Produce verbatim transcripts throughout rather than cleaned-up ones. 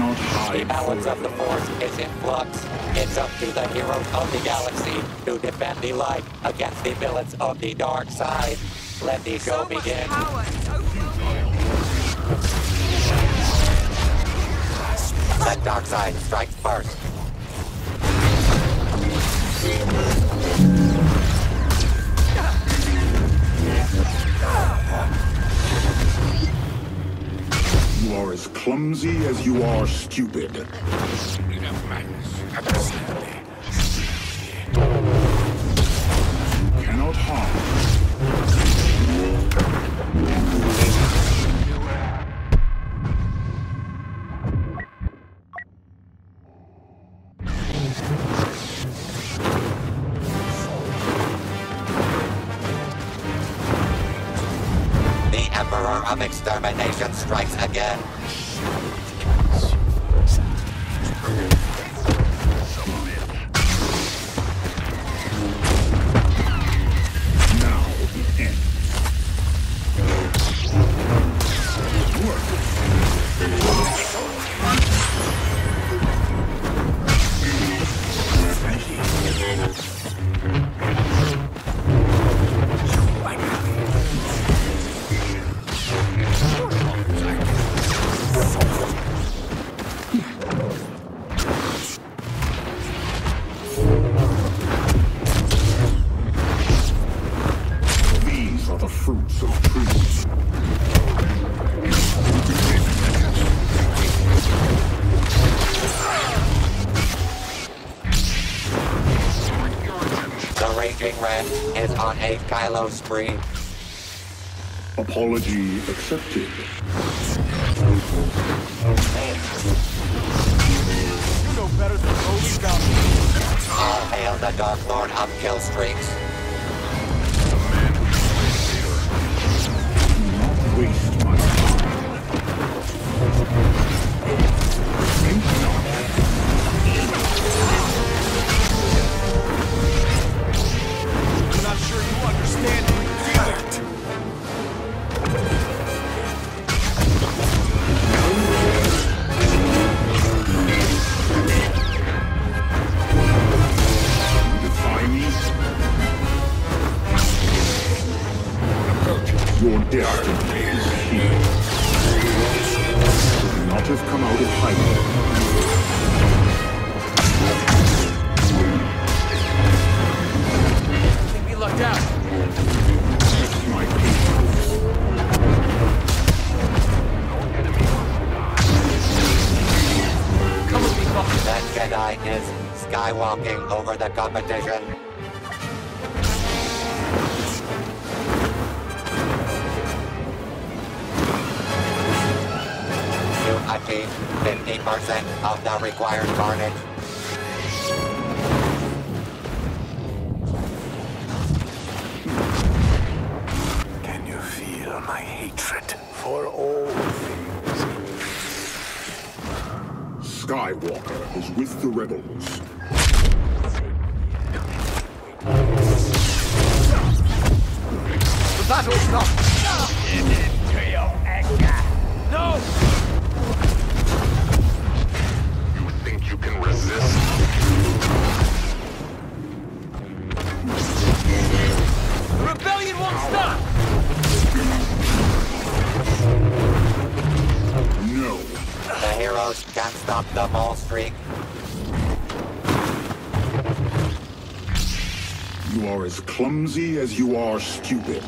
cannot hide. The balance of the Force is in flux. It's up to the heroes of the galaxy to defend the light against the villains of the dark side. Let the show So begin. much power. So The dark side strikes first. You are as clumsy as you are stupid. You cannot harm. The Emperor of Extermination strikes again. Now the end. These are the fruits of truth. The Raging Red is on a Kylo spree. Apology accepted. You know better than Holy Bounty. All hail the Dark Lord of kill streaks. Do not waste my time. Think not. I'm not sure you understand it. Feel it. Defy me? Your destiny is here. Could not have come out of hiding. I think we lucked out. Test my patience. Come with me, Buck. That Jedi is skywalking over the competition. You achieved fifty percent of the required carnage. Can you feel my hatred for all things? Skywalker is with the rebels. The battle is not. No! You think you can resist? The rebellion won't stop! No. The heroes can stop the mole streak. You are as clumsy as you are stupid.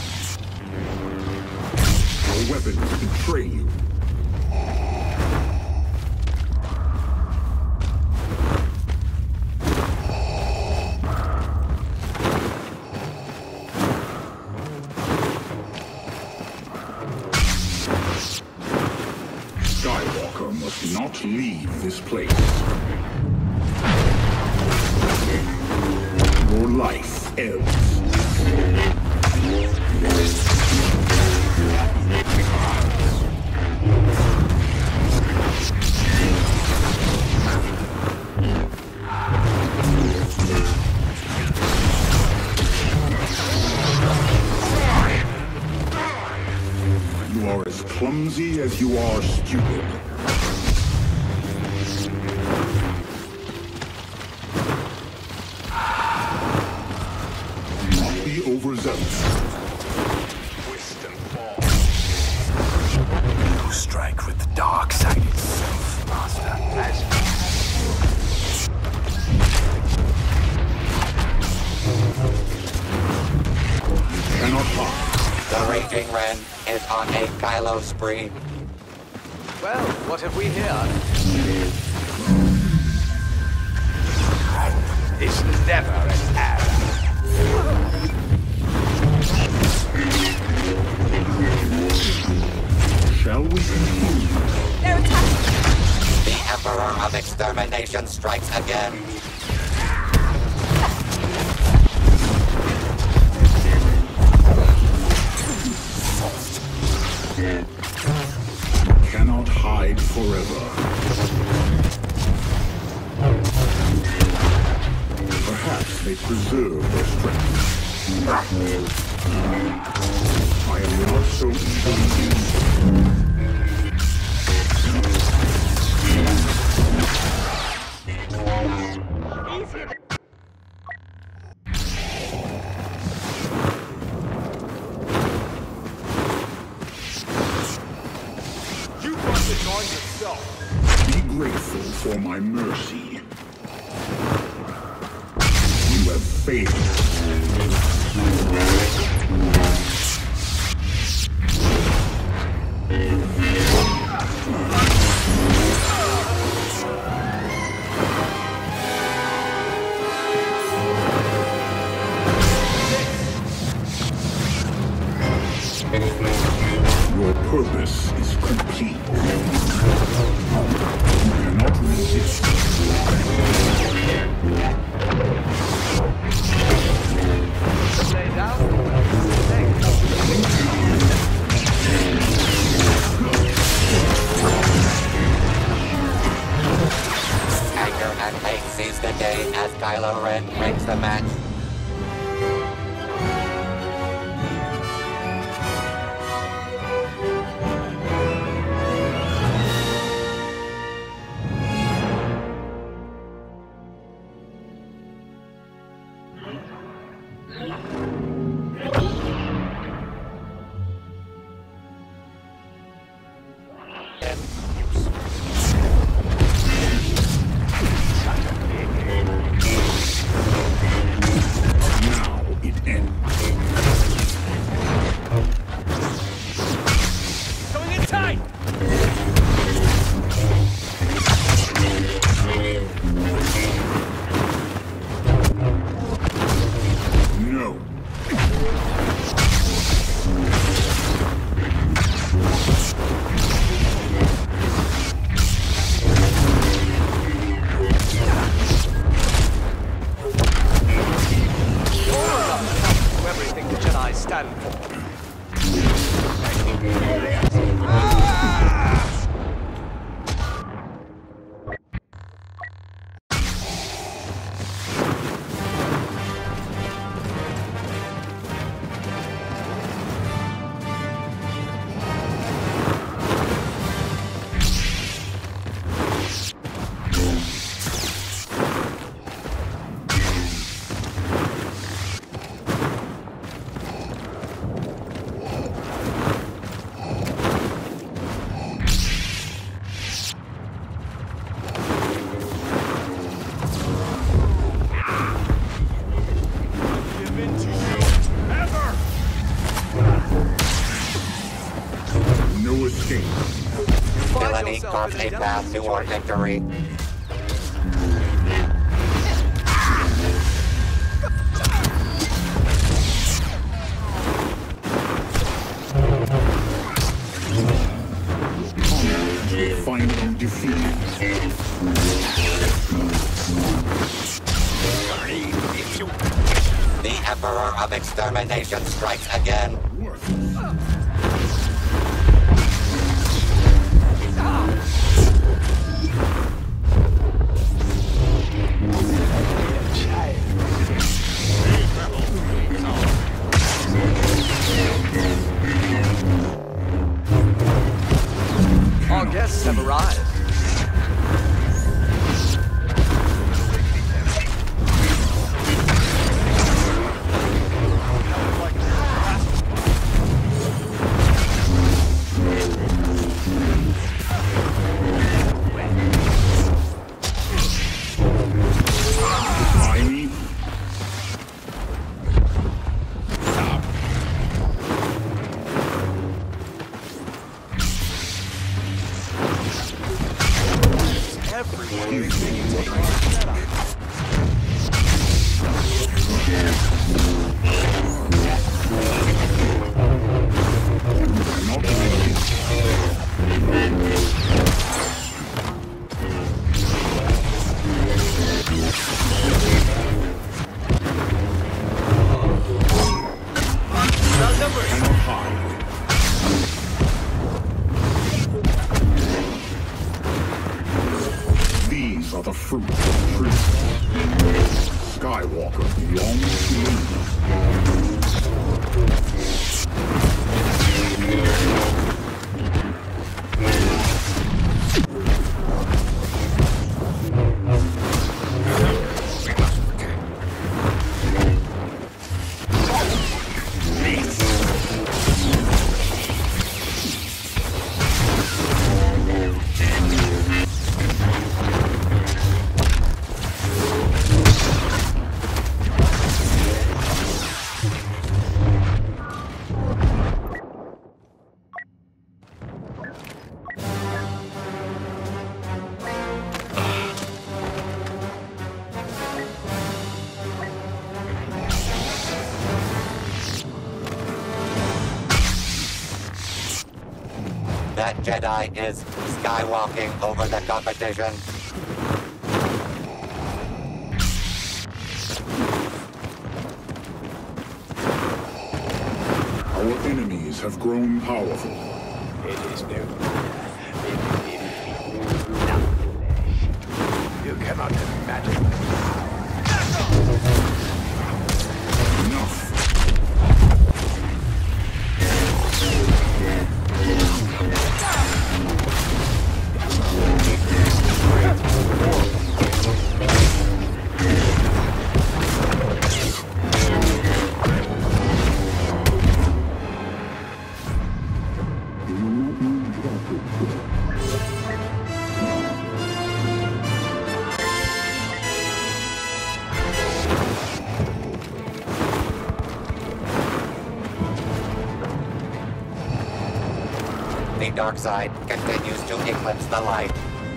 Your weapons betray you. Skywalker must not leave this place. Your life ebbs. You are as clumsy as you are stupid. Ren is on a Kylo spree. Well, what have we here? It's never an error. Shall we continue? They're attacking! The Emperor of Extermination strikes again. Cannot hide forever. Perhaps they preserve their strength. I am not so easily You brought this on yourself. be grateful for my mercy. You have failed. Your purpose is complete. You cannot resist. Lay down? Thanks. Anger and hate seize the day as Kylo Ren breaks the match. Now it ends. Going in tight! No. To everything the Jedi stand for. Give in to you. Ever! No escape. Find Villainy yourself carves in a a path delicate toward victory. Final defeat. The Emperor of Extermination strikes again. Worthless. Our guests have arrived. Tiny. everywhere. Jedi. These are the fruit of truth. Skywalker belongs to me. That Jedi is skywalking over the competition. Our enemies have grown powerful. It is no You cannot imagine. Enough. The dark side continues to eclipse the light.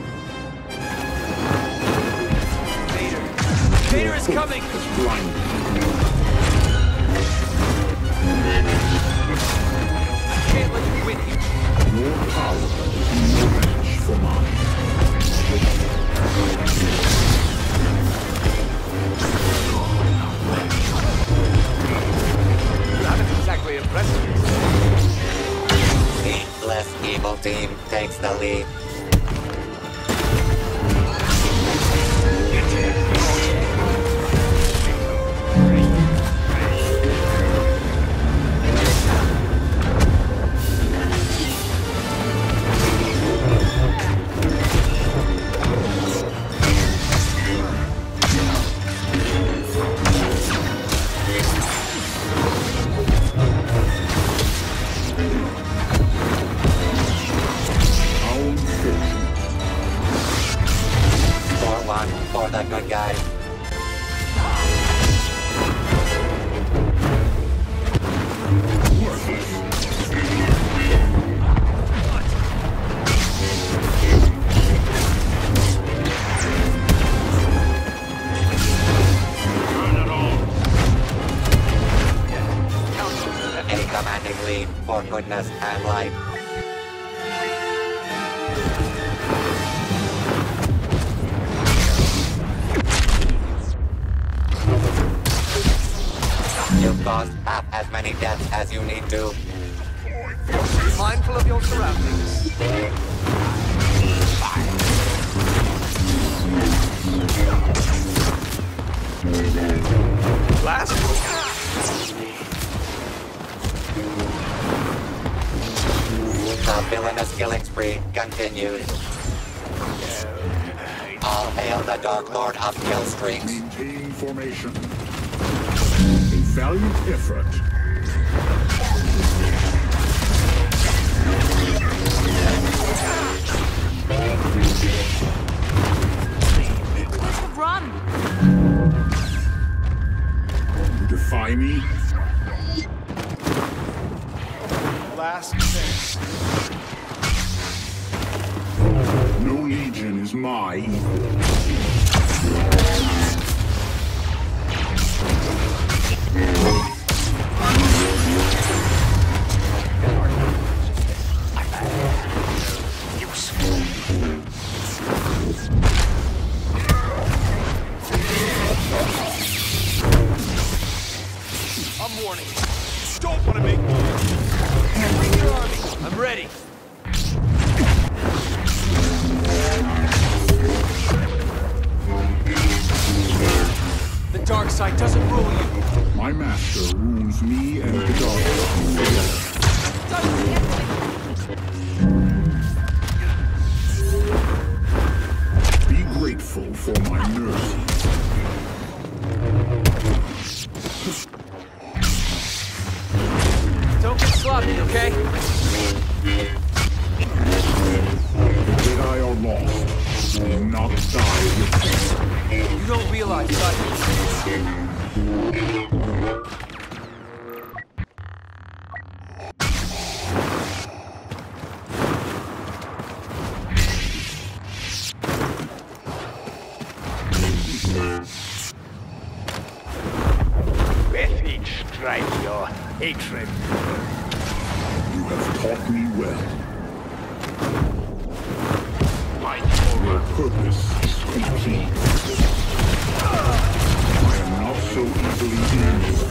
Vader! Vader is coming! It's blind. I can't let you win here. Your power is no match for mine. You haven't exactly impressed me. The less evil team takes the lead. For the good guys. A commanding lead for goodness and light. You've caused half as many deaths as you need to. Be mindful of your surroundings. Blast! The villainous killing spree continues. All hail the Dark Lord of kill streaks. Maintain formation. A valiant effort. Run! You defy me? Last chance. No legion is my equal. I'm warning you. Don't want to make moves. Bring your army. I'm ready. The dark side doesn't rule you. My master rules me and the dark side together. Be grateful for my mercy. Don't get sloppy, okay? The Jedi are lost. Will not die with them. You don't realize, bud. With each strike, your hatred. You have taught me well. My Your purpose is complete. I am not so easily injured.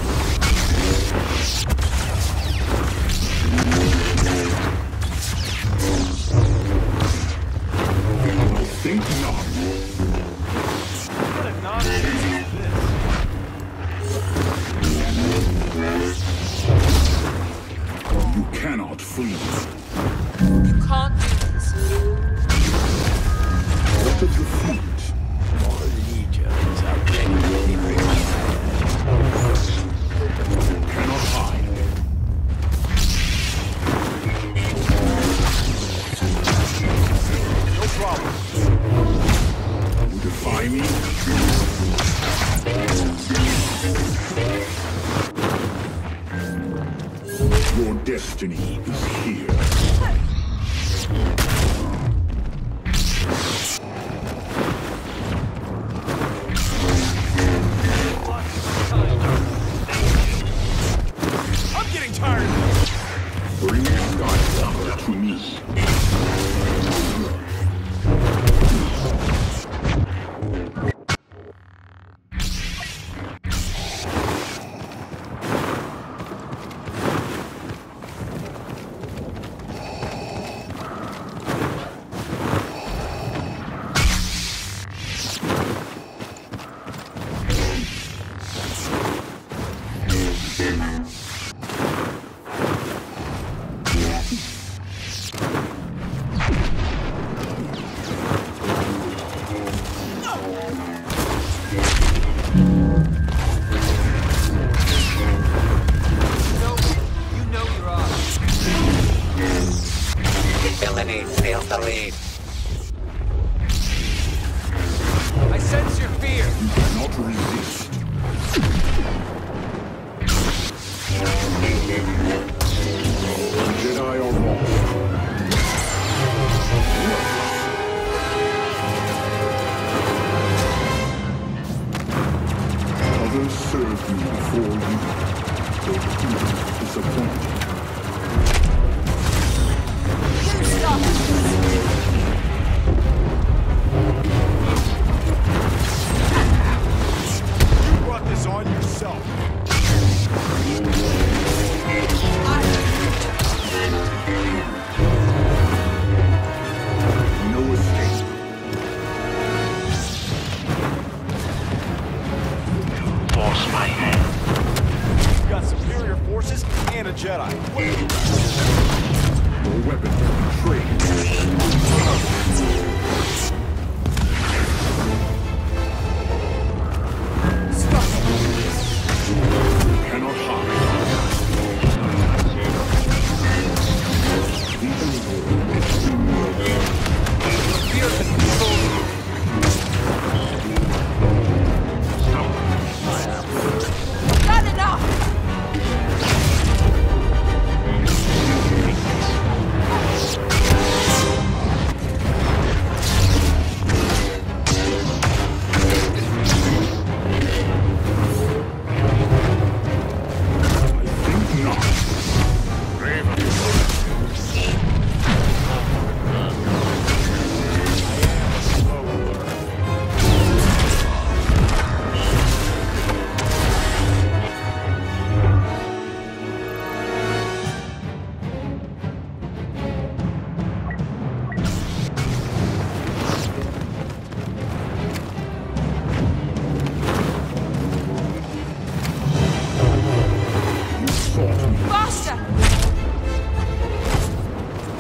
I think not. What a nonsense is this? You cannot flee. You can't do this. What of the fleet? Your legions are regularly prepared. Cannot hide. No problem. You defy me? Your destiny is here. I'm getting tired of this. Bring Skywalker to me. Villainy steals the lead. I sense your fear. You cannot resist. The Jedi are lost. Others served me before you. They proved disappointed. Stop! You brought this on yourself. I...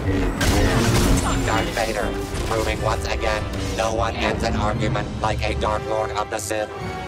Darth Vader, proving once again, no one ends an argument like a Dark Lord of the Sith.